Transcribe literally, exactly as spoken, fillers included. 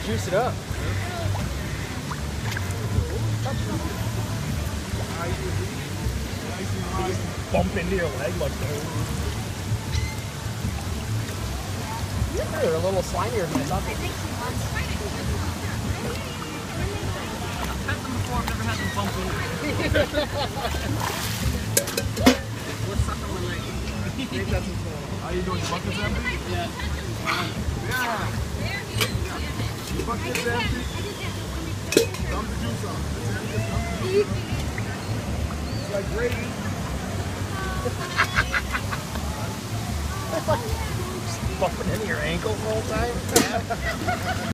Juice it up. Bump into your leg like that. They're a little slimier than I thought they were. I've had them before, I've never had them bump into me. What's up on my leg? How you doing? Your bucket's empty? Yeah. Yeah. Your bucket's empty? Dump the juice on. It's empty. Dump the juice on. It's like gravy. Bumping into your ankle the whole time.